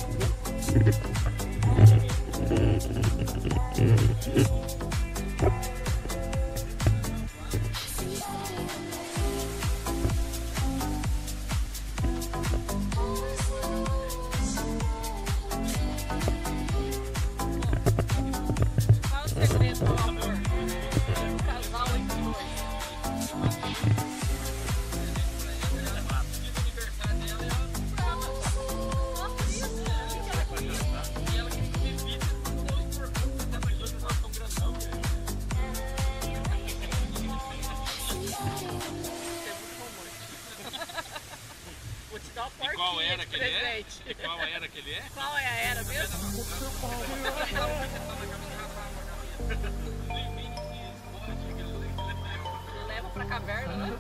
E qual era que ele é? E qual era que ele é? Qual é a era mesmo? Leva pra caverna, né?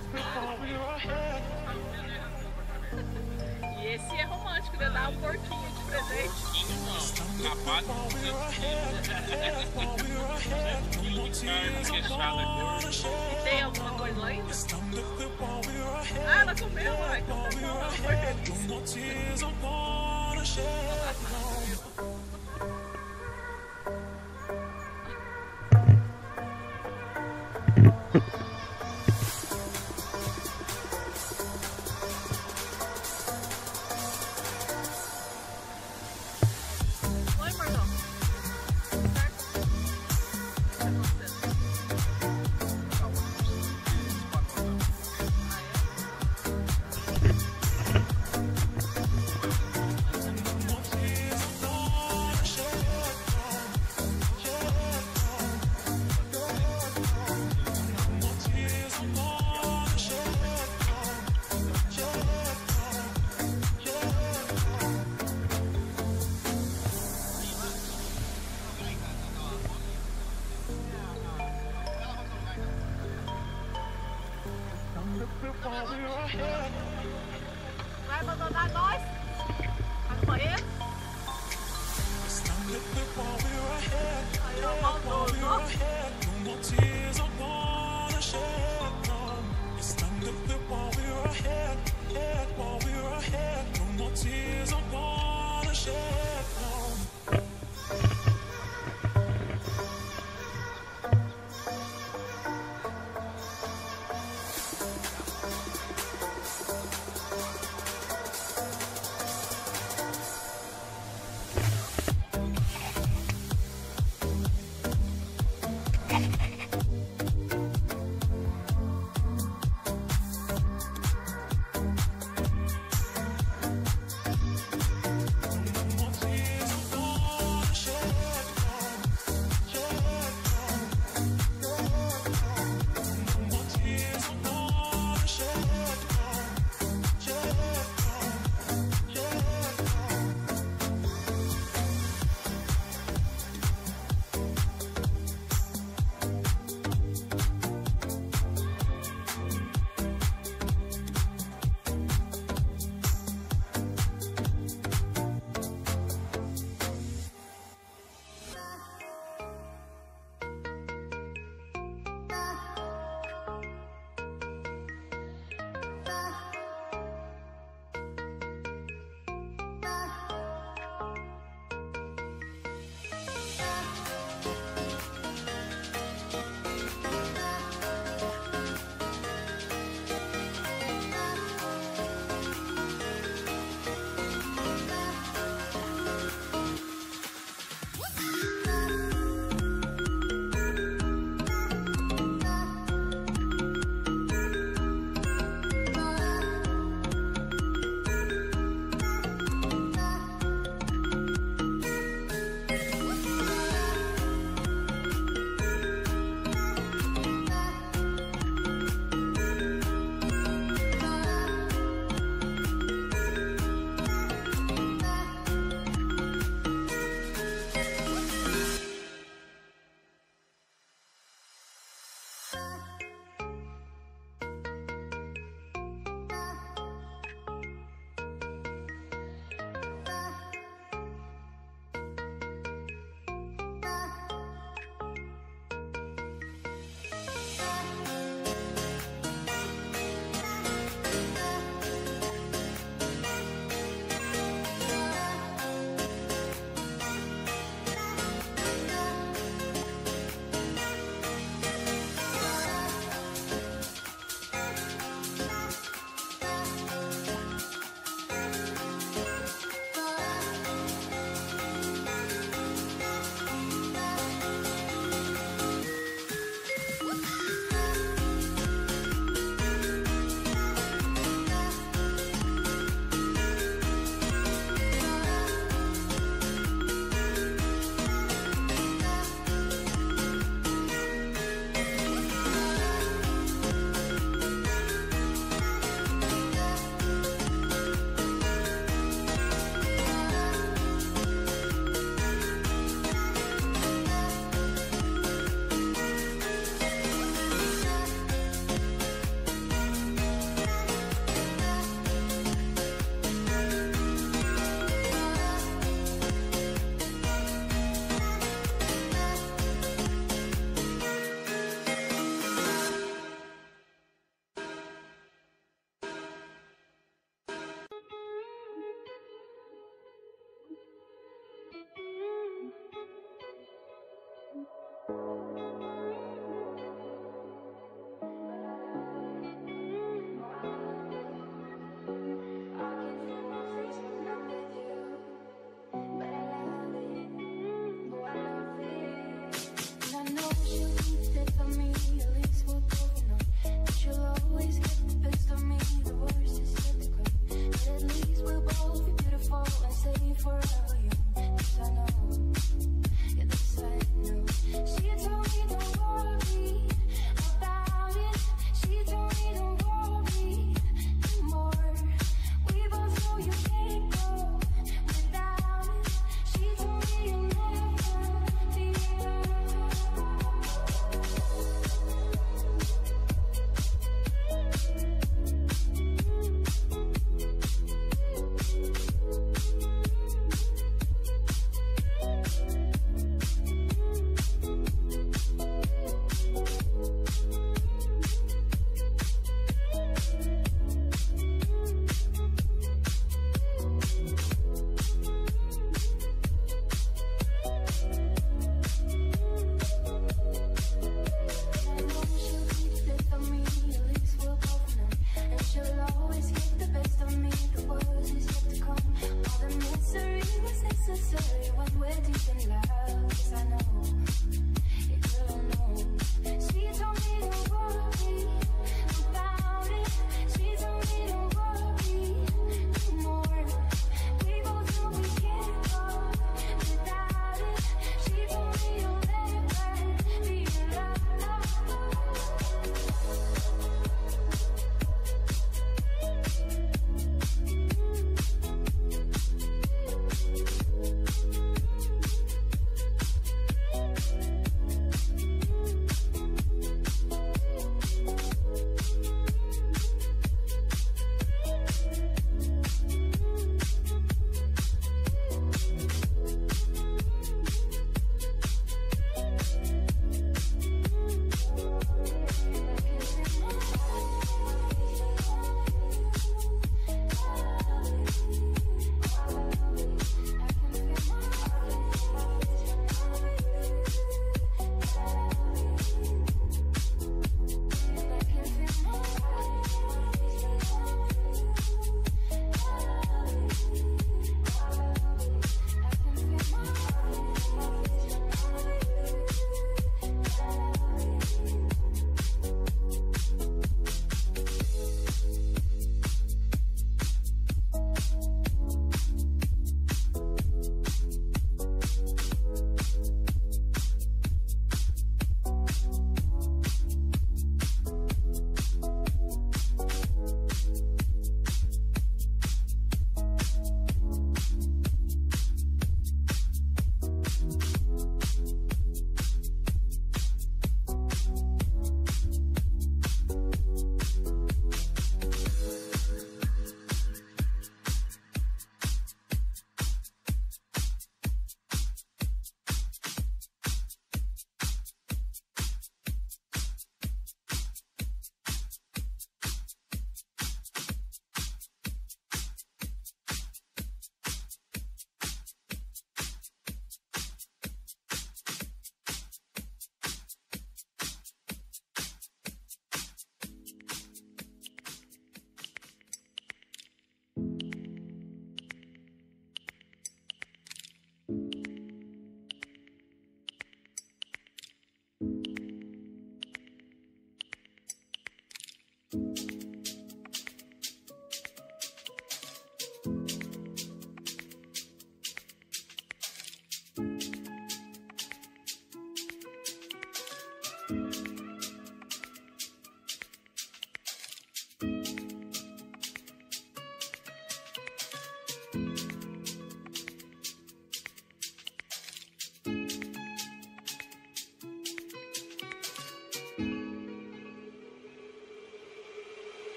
E esse é romântico, né? Dar um porquinho de presente. Não, capaz E tem alguma coisa lá ainda? Ah, ela comeu, vai. Oi, Marlon. Vai abandonar nós? Vai correr? Aí, ó, maldoso. necessary when we're deep in love. 'Cause I know, yeah, girl, I know. She told me don't worry about it. She told me don't worry anymore. We both know we can't go without it. She told me you'll never be alone.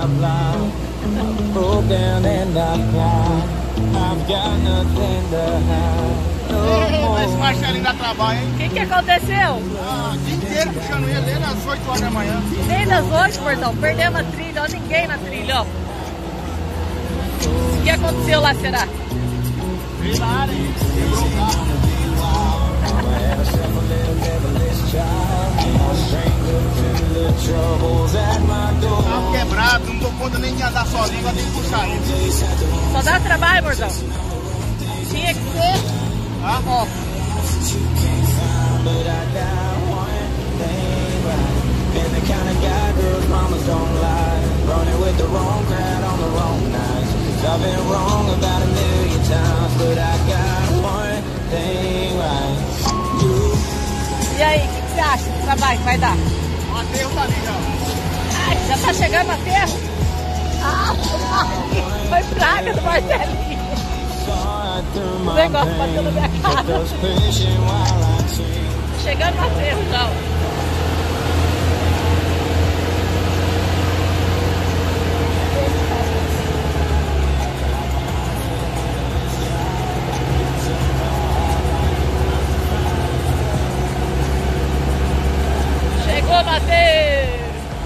I've lied, I've broken and I've cried. I've got nothing to hide. Esse Marcelinho dá trabalho, hein? O que aconteceu? O dia inteiro puxando ele, desde as 8 horas da manhã. Desde as 8, portão, perdemos a trilha, ó, ninguém na trilha, ó. O que aconteceu lá, será? Veio na área aí, quebrou o carro. Carro quebrado, não dou conta nem de andar sozinho, vai ter que puxar ele. Só dá trabalho, portão. Tinha que ser. Ah? Ó. E aí, o que você acha do trabalho que vai dar? O aterro tá ali já. Ai, já tá chegando no aterro? Ah, foi praga do Marcelinho. O negócio bateu na minha cara. Chegando no aterro, não. Chegou no aterro.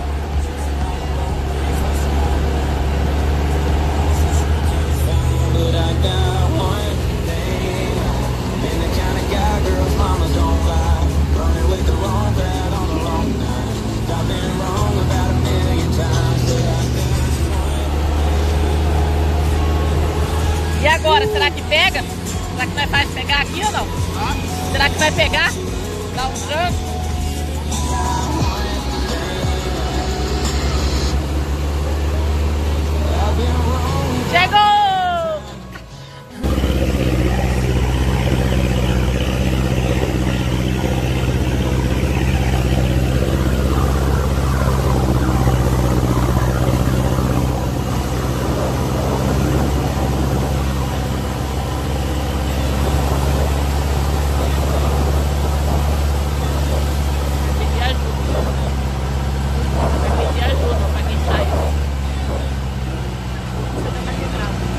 E agora, será que pega? Será que nós faz pegar aqui ou não? Será que vai pegar? Dá um tranco? Chegou! Vai pedir ajuda pra quem saiu. Você tá quebrado.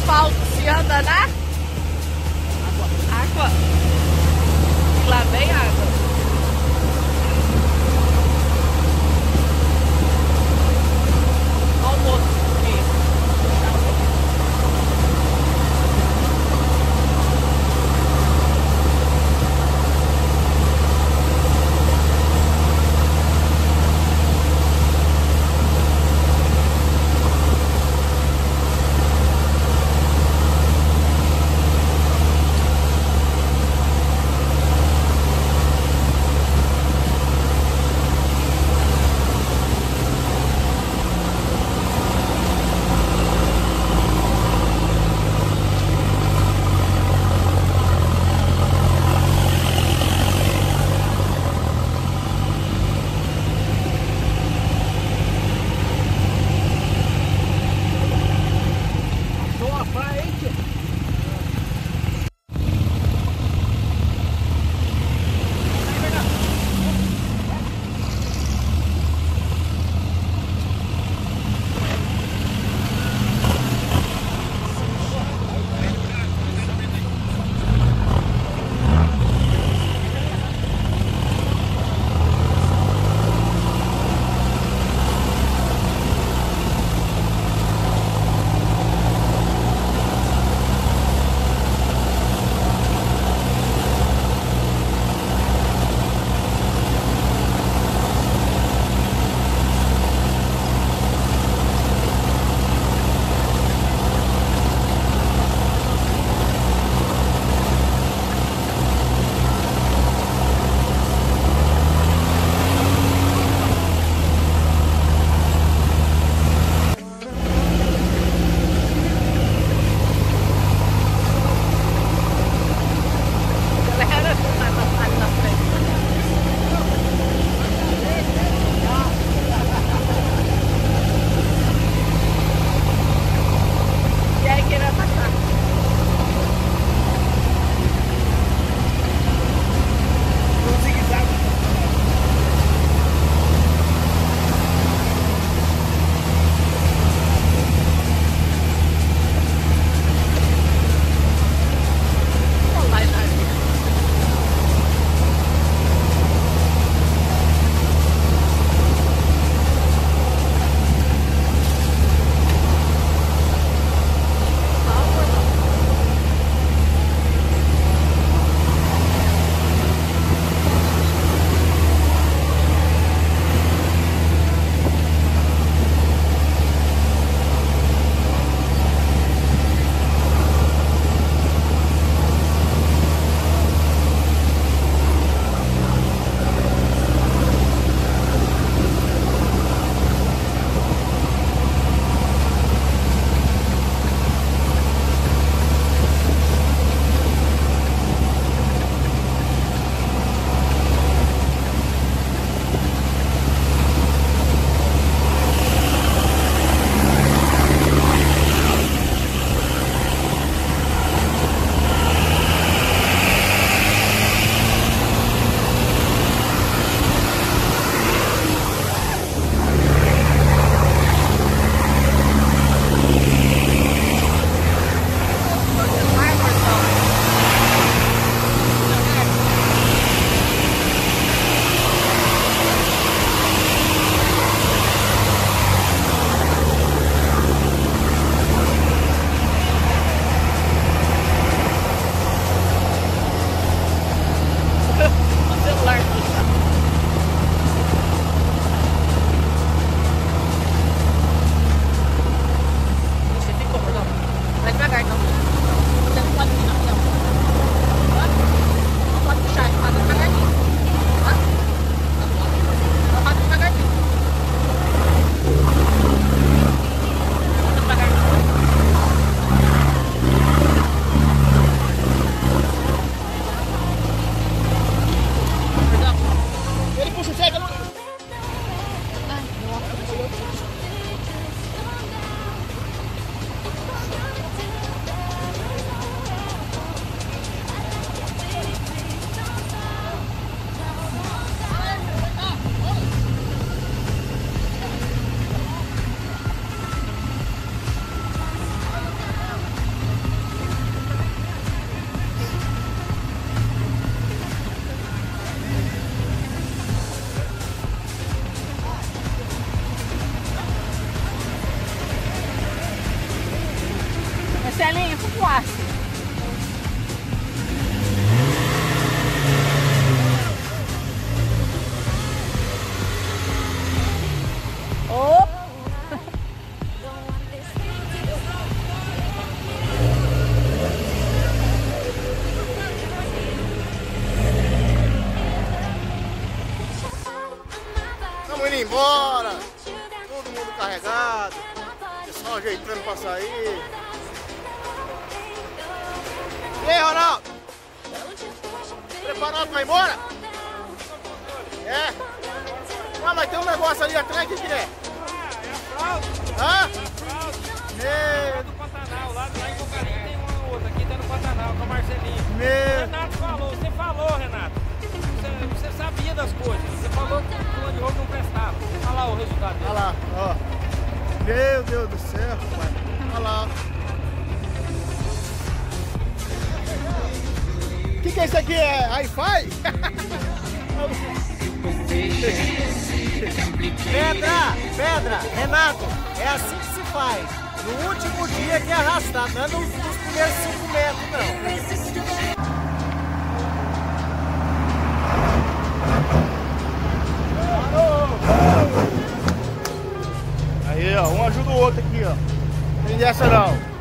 asfalto se anda na água. E lá vem água. Olha o moço aqui. Marcelinho, tu acha? Oh! Estamos indo embora. Todo mundo carregado. Pessoal ajeitando pra sair. E aí, Ronaldo? Preparado pra ir embora? É? Ah, mas tem um negócio ali atrás, o que é? Hã? É do Pantanal, lá em Cocarinha tem uma outra, aqui tá no Pantanal, com o Marcelinho. O Renato falou, você falou, Renato. Você sabia das coisas, você falou que o plano de roubo não prestava. Olha lá o resultado dele. Olha lá, ó. Meu Deus do céu, rapaz. Olha lá. O que é isso aqui? É Wi-Fi? Pedra, Renato, é assim que se faz. No último dia que é arrastar, não é nos primeiros 5 metros, não. Aí, ó, um ajuda o outro aqui, ó. Não tem dessa não.